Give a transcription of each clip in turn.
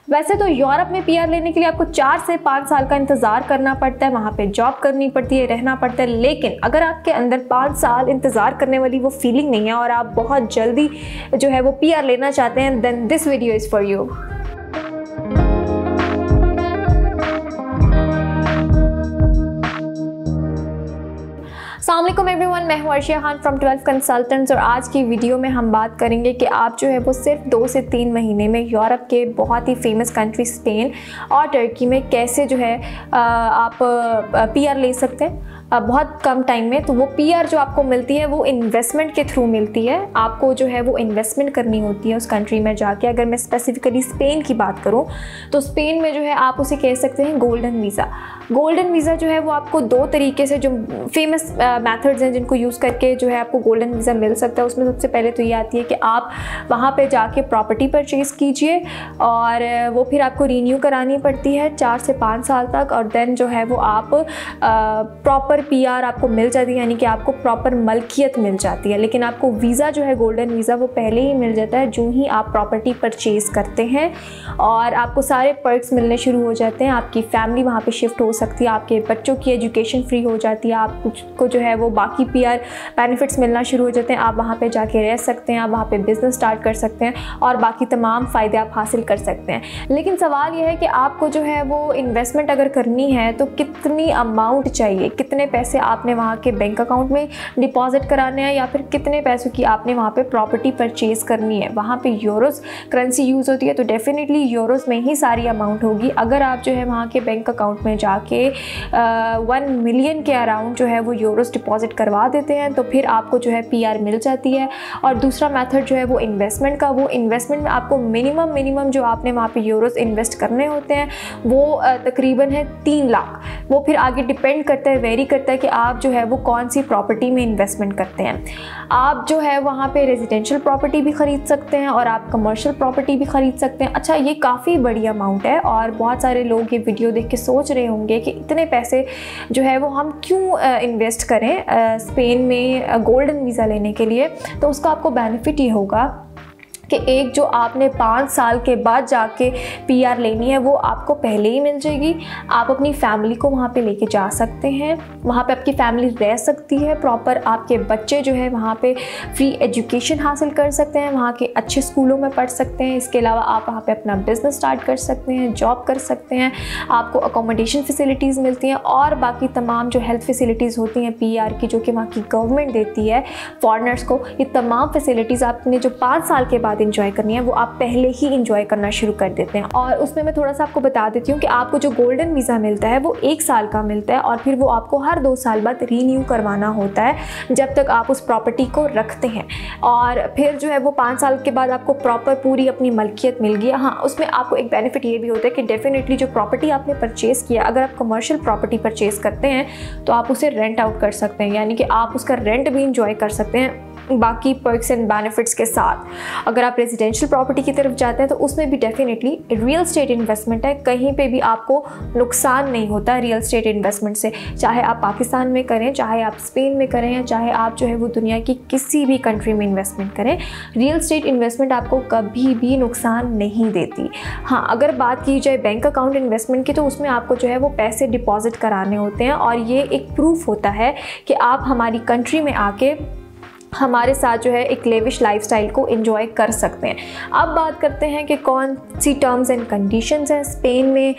वैसे तो यूरोप में पीआर लेने के लिए आपको 4 से 5 साल का इंतज़ार करना पड़ता है, वहाँ पे जॉब करनी पड़ती है, रहना पड़ता है। लेकिन अगर आपके अंदर 5 साल इंतज़ार करने वाली वो फीलिंग नहीं है और आप बहुत जल्दी जो है वो पीआर लेना चाहते हैं, then this video is for you. अस्सलाम वालेकुम एवरीवन, मैं हूं अर्शिया खान फ्रॉम 12 कंसल्टेंट्स और आज की वीडियो में हम बात करेंगे कि आप जो है वो सिर्फ 2 से 3 महीने में यूरोप के बहुत ही फेमस कंट्री स्पेन और टर्की में कैसे जो है आप पीआर ले सकते हैं बहुत कम टाइम में। तो वो पीआर जो आपको मिलती है वो इन्वेस्टमेंट के थ्रू मिलती है। आपको जो है वो इन्वेस्टमेंट करनी होती है उस कंट्री में जाके। अगर मैं स्पेसिफिकली स्पेन की बात करूं तो स्पेन में जो है आप उसे कह सकते हैं गोल्डन वीज़ा। गोल्डन वीज़ा जो है वो आपको 2 तरीके से जो फेमस मेथड्स हैं जिनको यूज़ करके जो है आपको गोल्डन वीज़ा मिल सकता है। उसमें सबसे पहले तो ये आती है कि आप वहाँ पे जाके प्रॉपर्टी परचेज़ कीजिए और वो फिर आपको रीन्यू करानी पड़ती है 4 से 5 साल तक, और देन जो है वो आप प्रॉपर पीआर आपको मिल जाती है, यानी कि आपको प्रॉपर मलकियत मिल जाती है। लेकिन आपको वीज़ा जो है गोल्डन वीज़ा वो पहले ही मिल जाता है जो ही आप प्रॉपर्टी परचेज़ करते हैं, और आपको सारे पर्क्स मिलने शुरू हो जाते हैं। आपकी फैमिली वहाँ पे शिफ्ट हो सकती है, आपके बच्चों की एजुकेशन फ्री हो जाती है, आपको जो है वो बाकी पीआर बेनिफिट्स मिलना शुरू हो जाते हैं। आप वहाँ पे जाके रह सकते हैं, आप वहाँ पे बिज़नेस स्टार्ट कर सकते हैं और बाकी तमाम फ़ायदे आप हासिल कर सकते हैं। लेकिन सवाल यह है कि आपको जो है वो इन्वेस्टमेंट अगर करनी है तो कितनी अमाउंट चाहिए, कितने पैसे आपने वहाँ के बैंक अकाउंट में डिपॉजिट कराने हैं, या फिर कितने पैसों की आपने वहाँ पे प्रॉपर्टी परचेज़ करनी है। वहाँ पे यूरोस करेंसी यूज़ होती है तो डेफिनेटली यूरोस में ही सारी अमाउंट होगी। अगर आप जो है वहाँ के बैंक अकाउंट में जाके 1 मिलियन के अराउंड जो है वो यूरोस डिपॉजिट करवा देते हैं तो फिर आपको जो है पीआर मिल जाती है। और दूसरा मेथड जो है वो इन्वेस्टमेंट का, वो इन्वेस्टमेंट में आपको मिनिमम जो आपने वहाँ पे यूरोस इन्वेस्ट करने होते हैं वो तकरीबन है 3 लाख। वो फिर आगे डिपेंड करता है, वेरी करता है कि आप जो है वो कौन सी प्रॉपर्टी में इन्वेस्टमेंट करते हैं। आप जो है वहाँ पे रेजिडेंशियल प्रॉपर्टी भी ख़रीद सकते हैं और आप कमर्शियल प्रॉपर्टी भी ख़रीद सकते हैं। अच्छा, ये काफ़ी बड़ी अमाउंट है और बहुत सारे लोग ये वीडियो देख के सोच रहे होंगे कि इतने पैसे जो है वो हम क्यों इन्वेस्ट करें स्पेन में गोल्डन वीज़ा लेने के लिए। तो उसका आपको बेनिफिट ये होगा कि एक जो आपने 5 साल के बाद जाके पीआर लेनी है वो आपको पहले ही मिल जाएगी। आप अपनी फैमिली को वहाँ पे लेके जा सकते हैं, वहाँ पे आपकी फैमिली रह सकती है प्रॉपर। आपके बच्चे जो है वहाँ पे फ्री एजुकेशन हासिल कर सकते हैं, वहाँ के अच्छे स्कूलों में पढ़ सकते हैं। इसके अलावा आप वहाँ पे अपना बिज़नेस स्टार्ट कर सकते हैं, जॉब कर सकते हैं, आपको अकोमोडेशन फैसिलिटीज़ मिलती हैं और बाकी तमाम जो हेल्थ फैसिलिटीज़ होती हैं पीआर की, जो कि वहाँ की गवर्नमेंट देती है फॉरेनर्स को। ये तमाम फैसिलिटीज़ आपने जो 5 साल के बाद इंजॉय करनी है वो आप पहले ही इंजॉय करना शुरू कर देते हैं। और उसमें मैं थोड़ा सा आपको बता देती हूँ कि आपको जो गोल्डन वीज़ा मिलता है वो 1 साल का मिलता है और फिर वो आपको हर 2 साल बाद रीन्यू करवाना होता है जब तक आप उस प्रॉपर्टी को रखते हैं। और फिर जो है वो 5 साल के बाद आपको प्रॉपर पूरी अपनी मलकियत मिल गई। हाँ, उसमें आपको एक बेनिफिट ये भी होता है कि डेफिनेटली जो प्रॉपर्टी आपने परचेज़ किया, अगर आप कमर्शियल प्रॉपर्टी परचेज़ करते हैं तो आप उसे रेंट आउट कर सकते हैं, यानी कि आप उसका रेंट भी इंजॉय कर सकते हैं बाकी पर्क्स एंड बेनिफिट्स के साथ। अगर आप रेजिडेंशियल प्रॉपर्टी की तरफ जाते हैं तो उसमें भी डेफिनेटली रियल स्टेट इन्वेस्टमेंट है, कहीं पे भी आपको नुकसान नहीं होता रियल स्टेट इन्वेस्टमेंट से। चाहे आप पाकिस्तान में करें, चाहे आप स्पेन में करें, या चाहे आप जो है वो दुनिया की किसी भी कंट्री में इन्वेस्टमेंट करें, रियल स्टेट इन्वेस्टमेंट आपको कभी भी नुकसान नहीं देती। हाँ, अगर बात की जाए बैंक अकाउंट इन्वेस्टमेंट की तो उसमें आपको जो है वो पैसे डिपॉजिट कराने होते हैं और ये एक प्रूफ होता है कि आप हमारी कंट्री में आके हमारे साथ जो है एक लेविश लाइफस्टाइल को एंजॉय कर सकते हैं। अब बात करते हैं कि कौन सी टर्म्स एंड कंडीशंस हैं स्पेन में।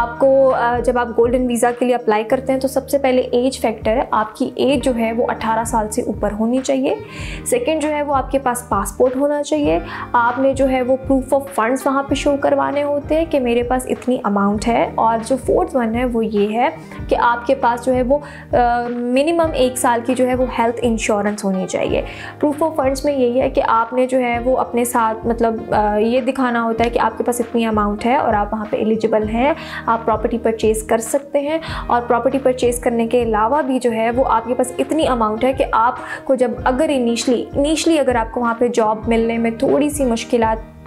आपको जब आप गोल्डन वीज़ा के लिए अप्लाई करते हैं तो सबसे पहले एज फैक्टर है, आपकी एज जो है वो 18 साल से ऊपर होनी चाहिए। सेकंड जो है वो आपके पास पासपोर्ट होना चाहिए। आपने जो है वो प्रूफ ऑफ फंड्स वहाँ पे शो करवाने होते हैं कि मेरे पास इतनी अमाउंट है। और जो 4th वन है वो ये है कि आपके पास जो है वो मिनिमम 1 साल की जो है वो हेल्थ इंश्योरेंस होनी चाहिए। प्रूफ ऑफ फंड्स में यही है कि आपने जो है वो अपने साथ मतलब ये दिखाना होता है कि आपके पास इतनी अमाउंट है और आप वहाँ पे एलिजिबल हैं, आप प्रॉपर्टी परचेज़ कर सकते हैं। और प्रॉपर्टी परचेज़ करने के अलावा भी जो है वो आपके पास इतनी अमाउंट है कि आपको जब अगर इनिशली अगर आपको वहाँ पे जॉब मिलने में थोड़ी सी मुश्किलात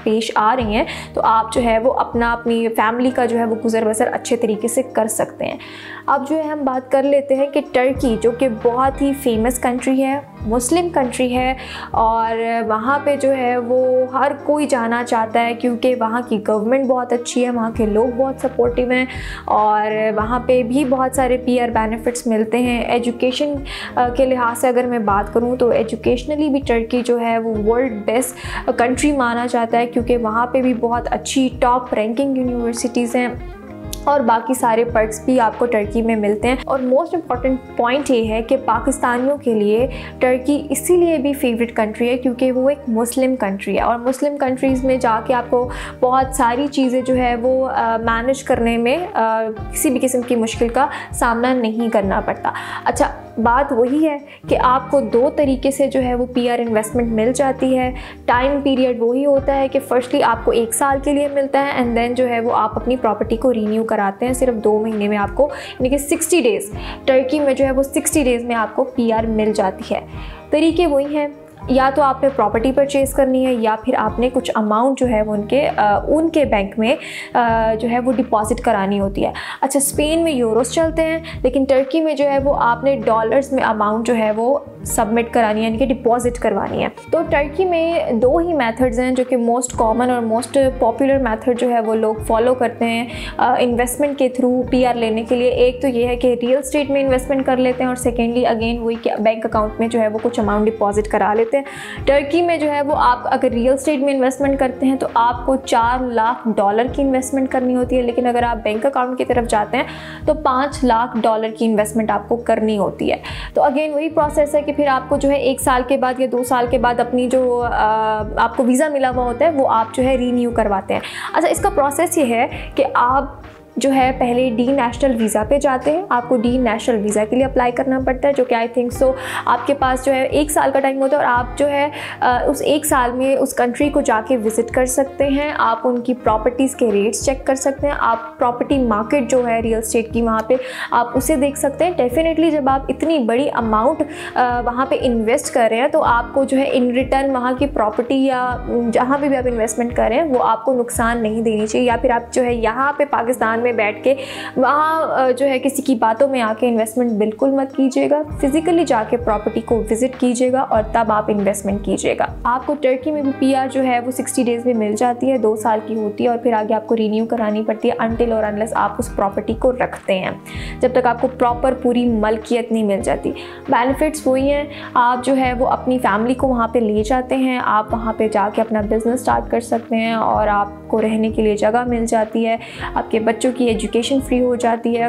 पेश आ रही हैं तो आप जो है वो अपनी फैमिली का जो है वो गुजर बसर अच्छे तरीके से कर सकते हैं। अब जो है हम बात कर लेते हैं कि टर्की जो कि बहुत ही फेमस कंट्री है, मुस्लिम कंट्री है और वहाँ पे जो है वो हर कोई जाना चाहता है क्योंकि वहाँ की गवर्नमेंट बहुत अच्छी है, वहाँ के लोग बहुत सपोर्टिव हैं और वहाँ पे भी बहुत सारे पीआर बेनिफिट्स मिलते हैं। एजुकेशन के लिहाज से अगर मैं बात करूँ तो एजुकेशनली भी टर्की जो है वो वर्ल्ड बेस्ट कंट्री माना जाता है क्योंकि वहाँ पे भी बहुत अच्छी टॉप रैंकिंग यूनिवर्सिटीज़ हैं और बाकी सारे पर्क्स भी आपको टर्की में मिलते हैं। और मोस्ट इम्पॉर्टेंट पॉइंट ये है कि पाकिस्तानियों के लिए टर्की इसीलिए भी फेवरेट कंट्री है क्योंकि वो एक मुस्लिम कंट्री है और मुस्लिम कंट्रीज़ में जाके आपको बहुत सारी चीज़ें जो है वो मैनेज करने में किसी भी किस्म की मुश्किल का सामना नहीं करना पड़ता। अच्छा, बात वही है कि आपको 2 तरीके से जो है वो पीआर इन्वेस्टमेंट मिल जाती है। टाइम पीरियड वही होता है कि फर्स्टली आपको 1 साल के लिए मिलता है एंड देन जो है वो आप अपनी प्रॉपर्टी को रीन्यू कराते हैं सिर्फ 2 महीने में आपको, यानी कि 60 डेज़। टर्की में जो है वो 60 डेज़ में आपको पीआर मिल जाती है। तरीके वही हैं, या तो आपने प्रॉपर्टी परचेज़ करनी है या फिर आपने कुछ अमाउंट जो है वो उनके बैंक में जो है वो डिपॉजिट करानी होती है। अच्छा, स्पेन में यूरोस चलते हैं लेकिन टर्की में जो है वो आपने डॉलर्स में अमाउंट जो है वो सबमिट करानी है, यानी कि डिपॉजिट करवानी है। तो टर्की में 2 ही मेथड्स हैं जो कि मोस्ट कॉमन और मोस्ट पॉपुलर मेथड जो है वो लोग फॉलो करते हैं इन्वेस्टमेंट के थ्रू पीआर लेने के लिए। एक तो ये है कि रियल एस्टेट में इन्वेस्टमेंट कर लेते हैं और सेकेंडली अगेन वही कि बैंक अकाउंट में जो है वो कुछ अमाउंट डिपॉजिट करा लेते हैं। टर्की में जो है वो आप अगर रियल एस्टेट में इन्वेस्टमेंट करते हैं तो आपको $4 लाख की इन्वेस्टमेंट करनी होती है, लेकिन अगर आप बैंक अकाउंट की तरफ जाते हैं तो $5 लाख की इन्वेस्टमेंट आपको करनी होती है। तो अगेन वही प्रोसेस है कि फिर आपको जो है 1 साल के बाद या 2 साल के बाद अपनी जो आपको वीज़ा मिला हुआ होता है वो आप जो है रीन्यू करवाते हैं। अच्छा, इसका प्रोसेस ये है कि आप जो है पहले डी नेशनल वीज़ा पे जाते हैं। आपको डी नेशनल वीज़ा के लिए अप्लाई करना पड़ता है जो कि आई थिंक सो आपके पास जो है 1 साल का टाइम होता है और आप जो है उस 1 साल में उस कंट्री को जाके विज़िट कर सकते हैं। आप उनकी प्रॉपर्टीज़ के रेट्स चेक कर सकते हैं, आप प्रॉपर्टी मार्केट जो है रियल एस्टेट की वहाँ पे आप उसे देख सकते हैं। डेफिनेटली जब आप इतनी बड़ी अमाउंट वहाँ पे इन्वेस्ट कर रहे हैं तो आपको जो है इन रिटर्न वहाँ की प्रॉपर्टी या जहाँ पे भी आप इन्वेस्टमेंट कर रहे हैं वो आपको नुकसान नहीं देनी चाहिए, या फिर आप जो है यहाँ पे पाकिस्तान में बैठ के वहाँ जो है किसी की बातों में आके इन्वेस्टमेंट बिल्कुल मत कीजिएगा। फिजिकली जाके प्रॉपर्टी को विजिट कीजिएगा और तब आप इन्वेस्टमेंट कीजिएगा। आपको टर्की में भी पीआर जो है वो 60 डेज़ में मिल जाती है, 2 साल की होती है और फिर आगे आपको रीन्यू करानी पड़ती है अनटिल और अनलेस आप उस प्रॉपर्टी को रखते हैं, जब तक आपको प्रॉपर पूरी मलकियत नहीं मिल जाती। बेनिफिट्स वही हैं, आप जो है वो अपनी फैमिली को वहाँ पे ले जाते हैं, आप वहाँ पे जाके अपना बिजनेस स्टार्ट कर सकते हैं और आपको रहने के लिए जगह मिल जाती है, आपके बच्चों की एजुकेशन फ्री हो जाती है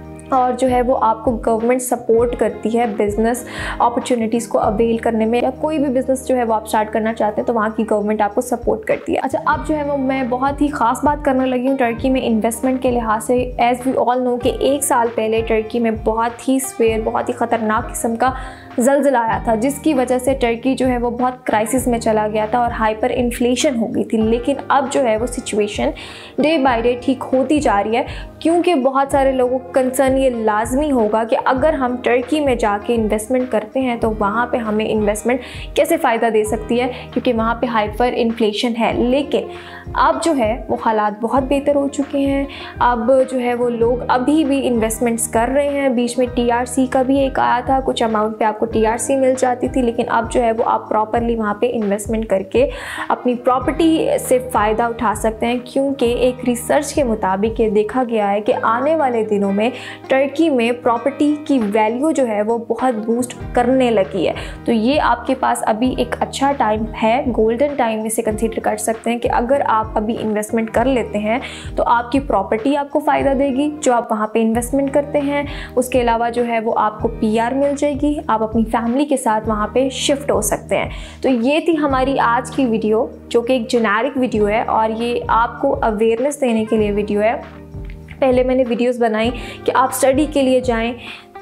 और जो है वो आपको गवर्नमेंट सपोर्ट करती है बिज़नेस अपॉर्चुनिटीज़ को अवेल करने में, या कोई भी बिज़नेस जो है वो आप स्टार्ट करना चाहते हैं तो वहाँ की गवर्नमेंट आपको सपोर्ट करती है। अच्छा, अब जो है वो मैं बहुत ही ख़ास बात करने लगी हूँ टर्की में इन्वेस्टमेंट के लिहाज से। एज़ वी ऑल नो कि 1 साल पहले टर्की में बहुत ही ख़तरनाक किस्म का ज़लज़ला आया था जिसकी वजह से टर्की जो है वो बहुत क्राइसिस में चला गया था और हाइपर इन्फ्लेशन हो गई थी। लेकिन अब जो है वो सिचुएशन डे बाय डे ठीक होती जा रही है क्योंकि बहुत सारे लोगों को कंसर्न ये लाजमी होगा कि अगर हम टर्की में जाके इन्वेस्टमेंट करते हैं तो वहाँ पे हमें इन्वेस्टमेंट कैसे फ़ायदा दे सकती है, क्योंकि वहाँ पे हाइपर इन्फ्लेशन है। लेकिन अब जो है वो हालात बहुत बेहतर हो चुके हैं। अब जो है वो लोग अभी भी इन्वेस्टमेंट्स कर रहे हैं। बीच में TRC का भी एक आया था, कुछ अमाउंट पे आपको TRC मिल जाती थी, लेकिन अब जो है वो आप प्रॉपरली वहाँ पे इन्वेस्टमेंट करके अपनी प्रॉपर्टी से फ़ायदा उठा सकते हैं। क्योंकि एक रिसर्च के मुताबिक ये देखा गया है कि आने वाले दिनों में टर्की में प्रॉपर्टी की वैल्यू जो है वो बहुत बूस्ट करने लगी है। तो ये आपके पास अभी एक अच्छा टाइम है, गोल्डन टाइम इसे कंसीडर कर सकते हैं कि अगर आप अभी इन्वेस्टमेंट कर लेते हैं तो आपकी प्रॉपर्टी आपको फ़ायदा देगी जो आप वहाँ पे इन्वेस्टमेंट करते हैं। उसके अलावा जो है वो आपको PR मिल जाएगी, आप अपनी फैमिली के साथ वहाँ पे शिफ्ट हो सकते हैं। तो ये थी हमारी आज की वीडियो जो कि एक जेनेरिक वीडियो है और ये आपको अवेयरनेस देने के लिए वीडियो है। पहले मैंने वीडियोस बनाई कि आप स्टडी के लिए जाएं,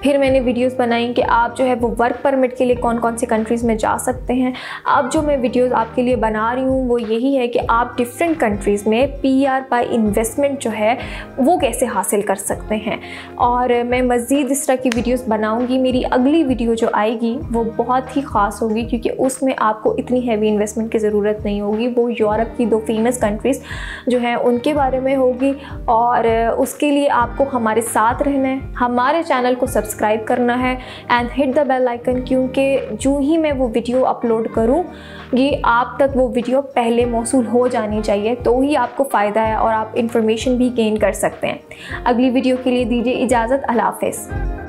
फिर मैंने वीडियोस बनाई कि आप जो है वो वर्क परमिट के लिए कौन कौन सी कंट्रीज़ में जा सकते हैं। अब जो मैं वीडियोस आपके लिए बना रही हूँ वो यही है कि आप डिफरेंट कंट्रीज़ में PR बाय इन्वेस्टमेंट जो है वो कैसे हासिल कर सकते हैं। और मैं मज़ीद इस तरह की वीडियोस बनाऊंगी। मेरी अगली वीडियो जो आएगी वो बहुत ही ख़ास होगी, क्योंकि उसमें आपको इतनी हैवी इन्वेस्टमेंट की ज़रूरत नहीं होगी। वो यूरोप की 2 फेमस कंट्रीज़ जो हैं उनके बारे में होगी, और उसके लिए आपको हमारे साथ रहना है, हमारे चैनल को सब्सक्राइब करना है and hit the bell icon, क्योंकि जो ही मैं वो वीडियो अपलोड करूँगी आप तक वो वीडियो पहले मौसूल हो जानी चाहिए, तो ही आपको फ़ायदा है और आप इंफॉर्मेशन भी गेन कर सकते हैं। अगली वीडियो के लिए दीजिए इजाज़त। अल्लाह हाफ़िज़।